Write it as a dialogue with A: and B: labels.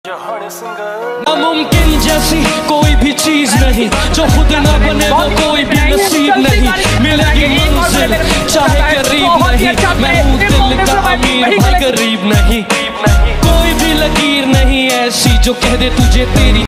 A: नामुमकिन जैसी कोई भी चीज नहीं, जो खुद न बने वो कोई भी नसीब नहीं। मिलेगी मंजिल चाहे करीब नहीं, मैं हूँ दिल का अमीर भाई गरीब नहीं। कोई भी लकीर नहीं ऐसी जो कह दे तुझे तेरी